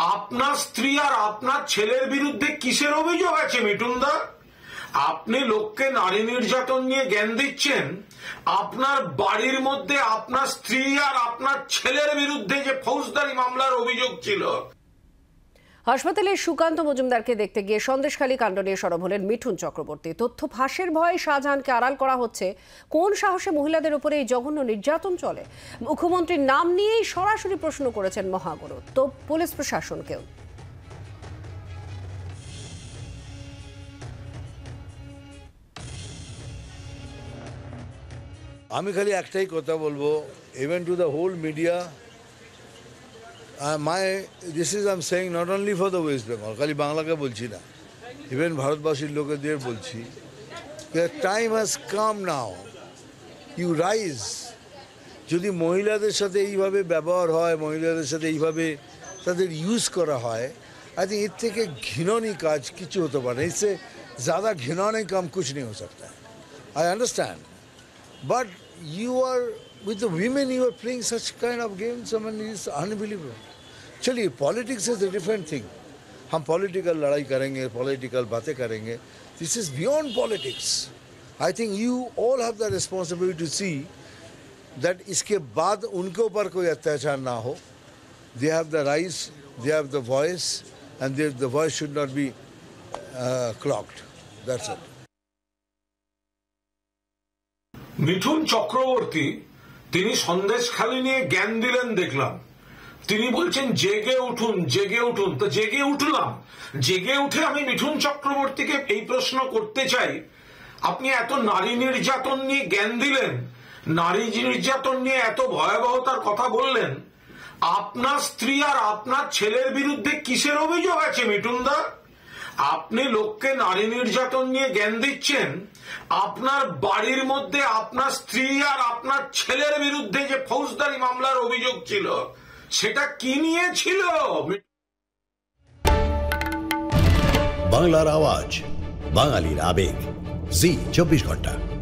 আপনার স্ত্রী আর আপনার ছেলের বিরুদ্ধে কিসের অভিযোগ আছে মিঠুনদা? আপনি লোককে নারী নির্যাতন নিয়ে জ্ঞান দিচ্ছেন, আপনার বাড়ির মধ্যে আপনার স্ত্রী আর আপনার ছেলের বিরুদ্ধে যে ফৌজদারি মামলার অভিযোগ ছিল। হাসপাতালে সুকান্ত মজুমদারকে দেখতে গিয়ে সন্দেশখালী কাণ্ড নিয়ে সরব হলেন মিঠুন চক্রবর্তী। তথ্য ফাঁসের ভয়ে শাহজাহানকে আড়াল করা হচ্ছে। কোন সাহসে মহিলাদের উপরে এই জঘন্য নির্যাতন চলে? মুখ্যমন্ত্রীর নাম নিয়েই সরাসরি প্রশ্ন করেছেন মহাগুরু, তো পুলিশ প্রশাসনকেও। আমি খালি একটাই কথা বলবো, even to the whole media, this is I'm saying not only for the West Bengal, খালি বাংলাকে বলছি না, ইভেন ভারতবাসীর লোকেদের বলছি, the time has come now, you rise. যদি মহিলাদের সাথে এইভাবে ব্যবহার হয়, মহিলাদের সাথে এইভাবে তাদের ইউজ করা হয়, আই থিঙ্ক এর থেকে ঘৃণনীয় কাজ কিছু হতে পারে। इससे ज़्यादा घिनौने काम कुछ नहीं हो सकता है। I understand, but you are with the women, you are playing such kind of games. I mean, it's unbelievable. चलिए, politics is a different thing. हम political लड़ाई करेंगे, political बातें करेंगे. This is beyond politics. I think you all have the responsibility to see that इसके बाद उनके ऊपर कोई अत्याचार ना हो. They have the rights, they have the voice, and the voice should not be clogged. That's it. Mithun Chakraborty তিনি সন্দেশখালী নিয়ে জ্ঞান দিলেন দেখলাম। তিনি বলছেন জেগে উঠুন, জেগে উঠুন। তো জেগে উঠলাম। জেগে উঠে আমি মিঠুন চক্রবর্তীকে এই প্রশ্ন করতে চাই, আপনি এত নারী নির্যাতন নিয়ে জ্ঞান দিলেন, নারী নির্যাতন নিয়ে এত ভয়াবহতার কথা বললেন, আপনার স্ত্রী আর আপনার ছেলের বিরুদ্ধে কিসের অভিযোগ আছে মিঠুনদা? আপনি লোককে নারী নির্যাতন নিয়ে জ্ঞান দিচ্ছেন, আপনার বাড়ির মধ্যে আপনার স্ত্রী আর আপনার ছেলের বিরুদ্ধে যে ফৌজদারি মামলার অভিযোগ ছিল সেটা কি নিয়ে ছিল? বাংলার আওয়াজ, বাঙালির আবেগ, জি 24 ঘন্টা।